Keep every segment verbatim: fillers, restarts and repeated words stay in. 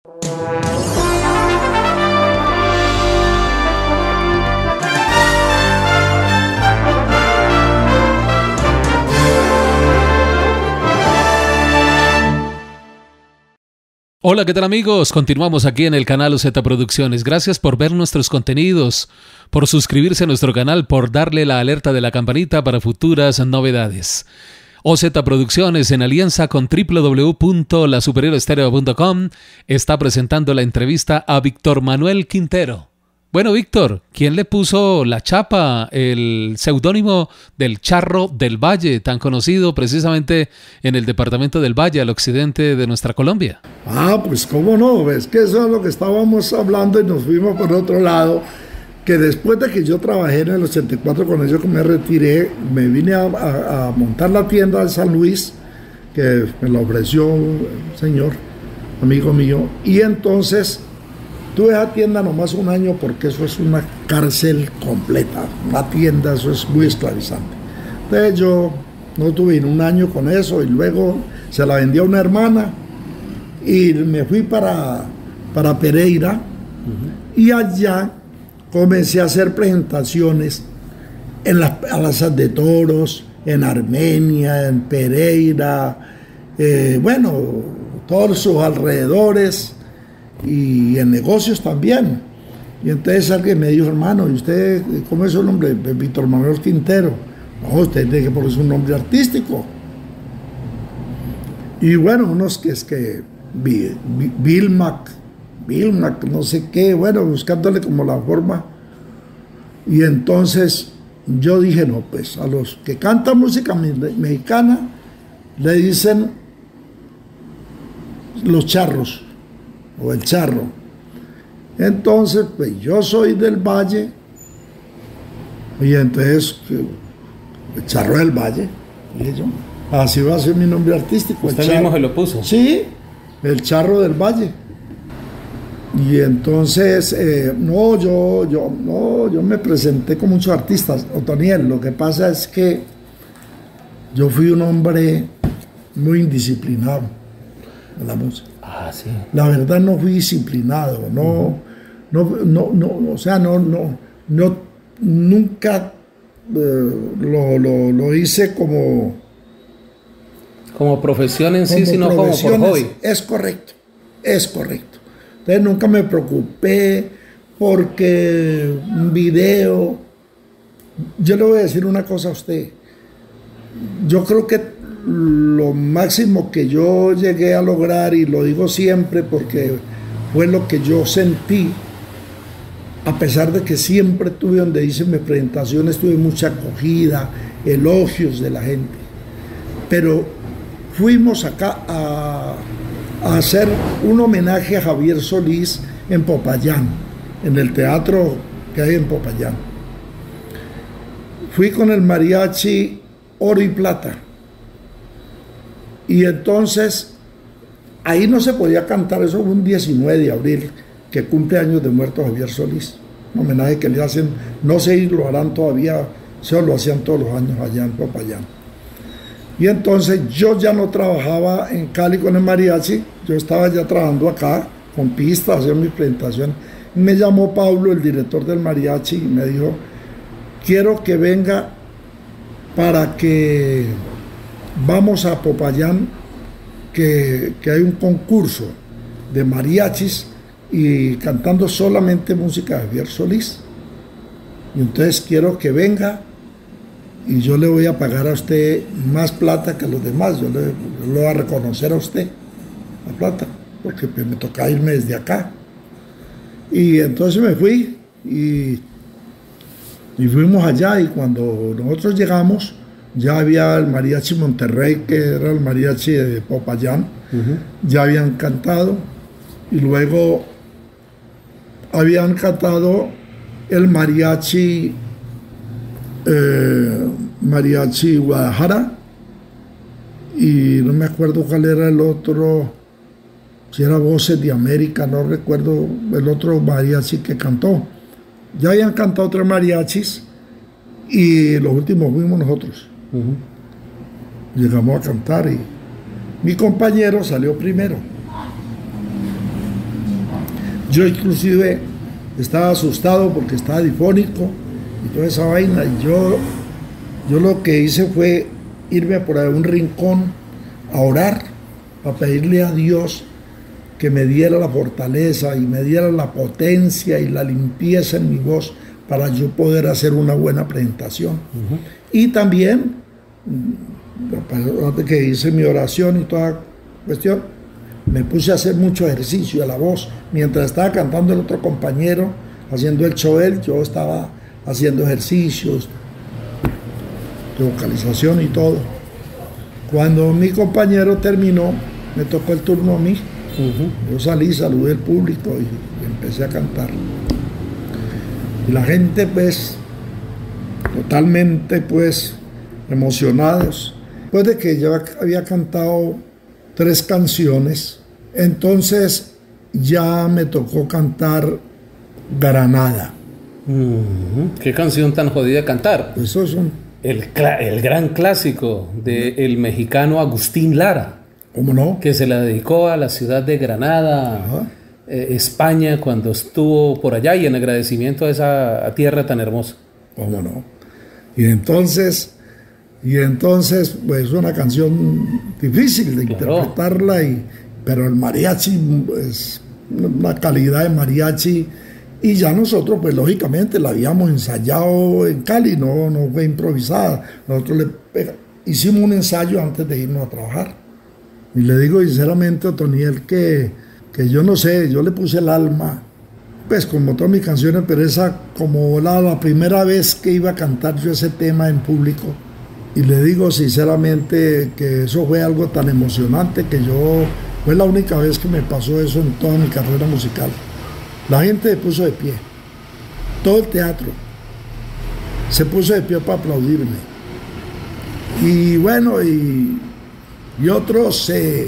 Hola, ¿qué tal amigos? Continuamos aquí en el canal O Z Producciones. Gracias por ver nuestros contenidos, por suscribirse a nuestro canal, por darle la alerta de la campanita para futuras novedades. O Z Producciones, en alianza con doble u doble u doble u punto la superior estéreo punto com, está presentando la entrevista a Víctor Manuel Quintero. Bueno, Víctor, ¿quién le puso la chapa, el seudónimo del Charro del Valle, tan conocido precisamente en el departamento del Valle, al occidente de nuestra Colombia? Ah, pues cómo no, es que eso es lo que estábamos hablando y nos fuimos por otro lado, que después de que yo trabajé en el ochenta y cuatro con ellos, que me retiré, me vine a, a, a montar la tienda de San Luis, que me la ofreció un señor, amigo mío, y entonces tuve esa tienda nomás un año porque eso es una cárcel completa, una tienda, eso es muy esclavizante. Entonces yo no tuve ni un año con eso y luego se la vendí a una hermana y me fui para, para Pereira. Uh-huh. Y allá comencé a hacer presentaciones en las plazas de toros, en Armenia, en Pereira, eh, bueno, todos sus alrededores, y en negocios también. Y entonces alguien me dijo, hermano, ¿y usted cómo es su nombre? Víctor Manuel Quintero. No, usted tiene que ponerse un nombre artístico. Y bueno, unos que es que Vilmac, Vilmac, no sé qué, bueno, buscándole como la forma. Y entonces yo dije, no, pues a los que cantan música mexicana le dicen los charros o el charro. Entonces, pues yo soy del Valle y entonces el Charro del Valle, dije yo, así va a ser mi nombre artístico. ¿Usted mismo se lo puso? Sí, el Charro del Valle. Y entonces, eh, no, yo, yo, no, yo me presenté con muchos artistas, Otoniel. Lo que pasa es que yo fui un hombre muy indisciplinado en la música. Ah, sí. La verdad no fui disciplinado, no, uh-huh. no, no, no, o sea, no, no, no, nunca eh, lo, lo, lo hice como como profesión en sí, sino como por hobby. Es correcto, es correcto. Entonces nunca me preocupé porque un video. Yo le voy a decir una cosa a usted. Yo creo que lo máximo que yo llegué a lograr, y lo digo siempre porque fue lo que yo sentí, a pesar de que siempre tuve, donde hice mis presentaciones, tuve mucha acogida, elogios de la gente, pero fuimos acá a, a hacer un homenaje a Javier Solís en Popayán, en el teatro que hay en Popayán. Fui con el mariachi Oro y Plata. Y entonces, ahí no se podía cantar, eso fue un diecinueve de abril, que cumple años de muerto Javier Solís. Un homenaje que le hacen, no sé si lo harán todavía, se lo hacían todos los años allá en Popayán. Y entonces yo ya no trabajaba en Cali con el mariachi, yo estaba ya trabajando acá, con pistas, haciendo mis presentaciones. Y me llamó Pablo, el director del mariachi, y me dijo, quiero que venga para que vamos a Popayán, que, que hay un concurso de mariachis y cantando solamente música de Javier Solís. Y entonces quiero que venga y yo le voy a pagar a usted más plata que a los demás. Yo le, yo le voy a reconocer a usted la plata, porque pues, me toca irme desde acá. Y entonces me fui y, y fuimos allá, y cuando nosotros llegamos, ya había el mariachi Monterrey, que era el mariachi de Popayán, uh-huh. Ya habían cantado, y luego habían cantado el mariachi, eh, mariachi Guadalajara, y no me acuerdo cuál era el otro, si era Voces de América, no recuerdo el otro mariachi que cantó. Ya habían cantado tres mariachis, y los últimos fuimos nosotros. Uh-huh. Llegamos a cantar y mi compañero salió primero. Yo inclusive estaba asustado porque estaba difónico y toda esa vaina. Y yo, yo lo que hice fue irme por ahí a un rincón a orar, a pedirle a Dios que me diera la fortaleza y me diera la potencia y la limpieza en mi voz para yo poder hacer una buena presentación. Uh-huh. Y también, después que hice mi oración y toda cuestión, me puse a hacer mucho ejercicio a la voz. Mientras estaba cantando el otro compañero, haciendo el choel, yo estaba haciendo ejercicios de vocalización y todo. Cuando mi compañero terminó, me tocó el turno a mí. Uh-huh. Yo salí, saludé al público y, y empecé a cantar. Y la gente, pues, totalmente, pues, emocionados. Después de que yo había cantado tres canciones, entonces ya me tocó cantar Granada. Uh-huh. ¿Qué canción tan jodida cantar? Eso es un... El, el gran clásico del mexicano Agustín Lara. ¿Cómo no? Que se la dedicó a la ciudad de Granada, eh, España, cuando estuvo por allá, y en agradecimiento a esa a tierra tan hermosa. ¿Cómo no? Y entonces, y entonces, pues una canción difícil de claro. interpretarla, y, pero el mariachi es una calidad de mariachi, y ya nosotros, pues lógicamente la habíamos ensayado en Cali, no, no fue improvisada. Nosotros le hicimos un ensayo antes de irnos a trabajar. Y le digo sinceramente a Otoniel que, que yo no sé, yo le puse el alma, pues como todas mis canciones, pero esa como la, la primera vez que iba a cantar yo ese tema en público. Y le digo sinceramente que eso fue algo tan emocionante que yo, fue la única vez que me pasó eso en toda mi carrera musical. La gente se puso de pie, todo el teatro se puso de pie para aplaudirme. Y bueno, y... y otros se,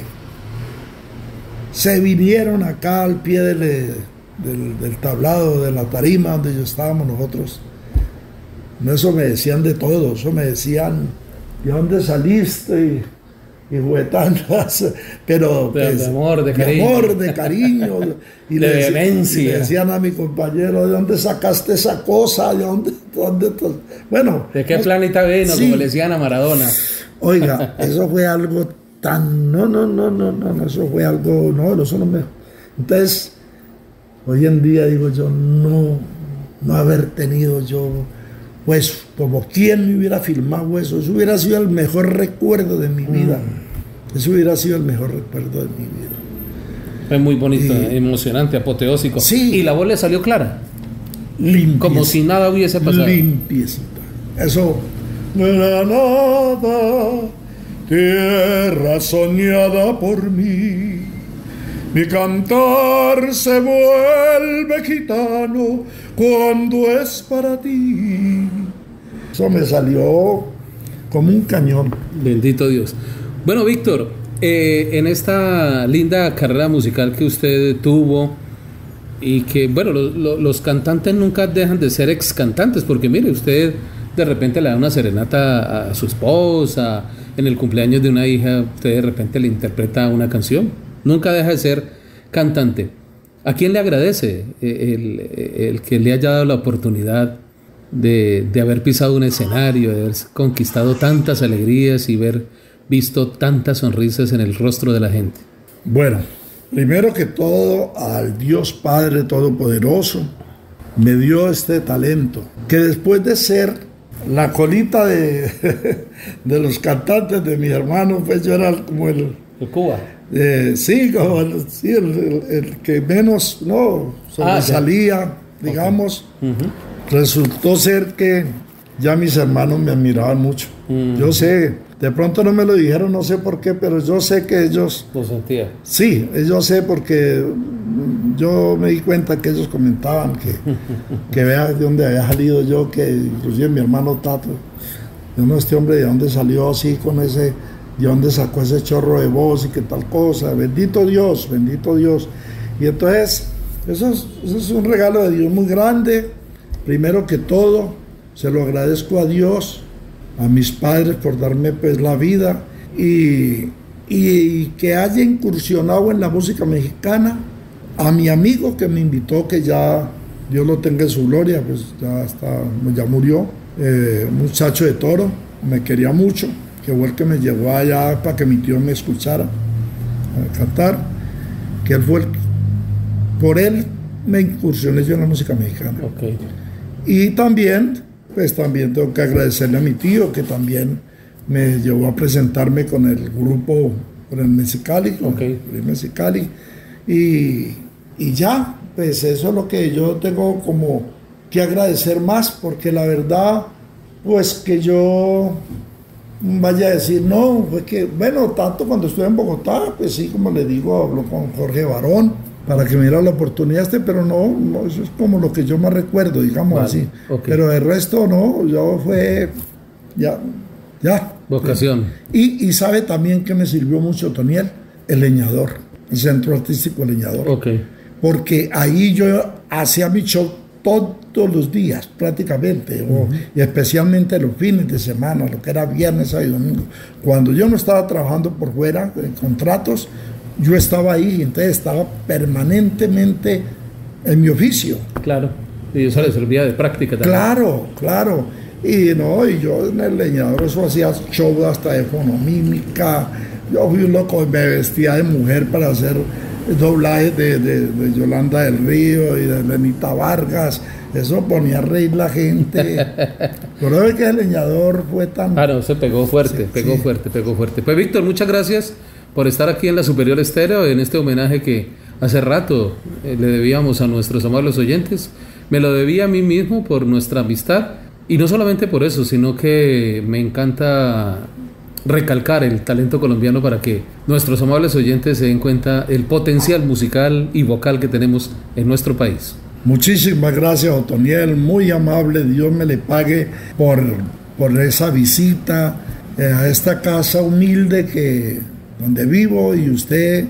se vinieron acá al pie del, del, del tablado, de la tarima donde yo estábamos nosotros. Eso me decían de todo, eso me decían, ¿de dónde saliste? Y, y juguetandas, pero de, pues, de amor, de cariño. De amor, de cariño. Y, de le vehemencia. Y le decían a mi compañero, ¿de dónde sacaste esa cosa? ¿De dónde? dónde bueno. ¿De qué no, planeta vino? Sí. Como le decían a Maradona. Oiga, eso fue algo tan... No, no, no, no, no, eso fue algo... No, eso no me... Entonces, hoy en día digo yo, no, no haber tenido yo, pues, como quien me hubiera filmado eso, eso hubiera sido el mejor recuerdo de mi vida. Mm. Eso hubiera sido el mejor recuerdo de mi vida. Fue muy bonito, y, emocionante, apoteósico. Sí. Y la voz le salió clara. Limpiecita. Como si nada hubiese pasado. Limpiecita. Eso... Granada, tierra soñada por mí, mi cantar se vuelve gitano cuando es para ti. Eso me salió como un cañón. Bendito Dios. Bueno, Víctor, eh, en esta linda carrera musical que usted tuvo, y que, bueno, lo, lo, los cantantes nunca dejan de ser ex cantantes, porque mire, usted de repente le da una serenata a su esposa, en el cumpleaños de una hija, usted de repente le interpreta una canción. Nunca deja de ser cantante. ¿A quién le agradece el, el que le haya dado la oportunidad de, de haber pisado un escenario, de haber conquistado tantas alegrías y haber visto tantas sonrisas en el rostro de la gente? Bueno, primero que todo, al Dios Padre Todopoderoso me dio este talento, que después de ser la colita de, de los cantantes de mis hermanos, pues yo era como el... ¿El Cuba? Eh, sí, como el, sí, el, el, el que menos, no, sobresalía, ah, sí. digamos. Okay. Uh-huh. Resultó ser que ya mis hermanos me admiraban mucho. Uh-huh. Yo sé, de pronto no me lo dijeron, no sé por qué, pero yo sé que ellos... ¿Lo sentía? Sí, yo sé porque yo me di cuenta que ellos comentaban que, que vea de dónde había salido yo, que inclusive mi hermano Tato, yo no, este hombre de dónde salió así con ese, de dónde sacó ese chorro de voz y qué tal cosa, bendito Dios, bendito Dios. Y entonces, eso es, eso es un regalo de Dios muy grande. Primero que todo, se lo agradezco a Dios, a mis padres por darme pues la vida, y, y que haya incursionado en la música mexicana A mi amigo que me invitó, que ya Dios lo tenga en su gloria, pues ya, está, ya murió, eh, un muchacho de Toro, me quería mucho, que fue el que me llevó allá para que mi tío me escuchara a cantar, que él fue el, por él me incursioné yo en la música mexicana. Okay. Y también, pues también tengo que agradecerle a mi tío, que también me llevó a presentarme con el grupo, con el Mexicali, con Okay. el Mexicali, y, y ya, pues eso es lo que yo tengo como que agradecer más, porque la verdad, pues que yo vaya a decir, no, fue que, bueno, tanto cuando estuve en Bogotá, pues sí, como le digo, hablo con Jorge Barón, para que me diera la oportunidad este, pero no, no, eso es como lo que yo más recuerdo, digamos Vale, así. okay. Pero el resto no, yo fue, ya, ya. Vocación. Y, y sabe también que me sirvió mucho Otoniel, el Leñador, el Centro Artístico El Leñador. Ok. Porque ahí yo hacía mi show todos los días, prácticamente, uh-huh. o, y especialmente los fines de semana, lo que era viernes, sábado y domingo. Cuando yo no estaba trabajando por fuera, en contratos, yo estaba ahí, y entonces estaba permanentemente en mi oficio. Claro, y eso le servía de práctica también. Claro, claro. Y no, y yo en el Leñador eso hacía show hasta de fonomímica. Yo fui un loco, me vestía de mujer para hacer doblajes de, de, de Yolanda del Río y de Lenita Vargas. Eso ponía a reír la gente. Pero es que el Leñador fue tan... Ah, no, se pegó fuerte, sí, pegó sí. fuerte, pegó fuerte. Pues Víctor, muchas gracias por estar aquí en la Superior Estéreo, en este homenaje que hace rato eh, le debíamos a nuestros amables oyentes. Me lo debía a mí mismo por nuestra amistad, y no solamente por eso, sino que me encanta recalcar el talento colombiano para que nuestros amables oyentes se den cuenta el potencial musical y vocal que tenemos en nuestro país. Muchísimas gracias, Otoniel, muy amable, Dios me le pague por, por esa visita eh, a esta casa humilde que, donde vivo, y usted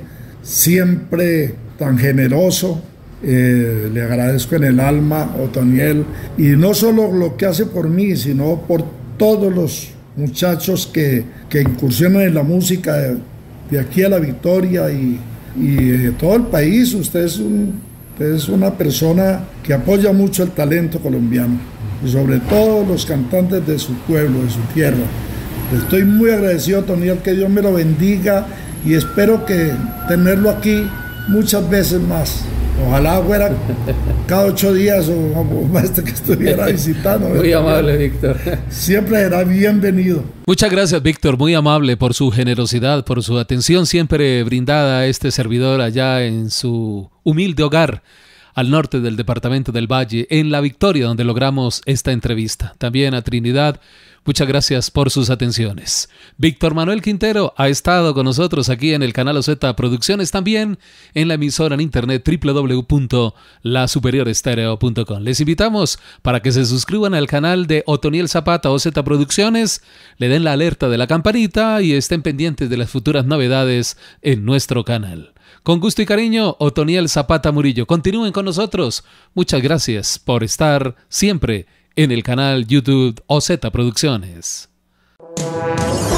siempre tan generoso. Eh, le agradezco en el alma, Otoniel, y no solo lo que hace por mí, sino por todos los muchachos que, que incursionan en la música de, de aquí a la Victoria y, y de todo el país. Usted es, un, usted es una persona que apoya mucho el talento colombiano, y sobre todo los cantantes de su pueblo, de su tierra. Estoy muy agradecido, Otoniel, que Dios me lo bendiga, y espero que tenerlo aquí muchas veces más. Ojalá fuera cada ocho días o más que estuviera visitando. Muy amable, Víctor. Siempre será bienvenido. Muchas gracias, Víctor. Muy amable por su generosidad, por su atención siempre brindada a este servidor allá en su humilde hogar al norte del departamento del Valle, en La Victoria, donde logramos esta entrevista. También a Trinidad, muchas gracias por sus atenciones. Víctor Manuel Quintero ha estado con nosotros aquí en el canal O Z Producciones, también en la emisora en internet doble u doble u doble u punto la superior estéreo punto com. Les invitamos para que se suscriban al canal de Otoniel Zapata O Z Producciones, le den la alerta de la campanita y estén pendientes de las futuras novedades en nuestro canal. Con gusto y cariño, Otoniel Zapata Murillo. Continúen con nosotros. Muchas gracias por estar siempre en el canal YouTube O Z Producciones.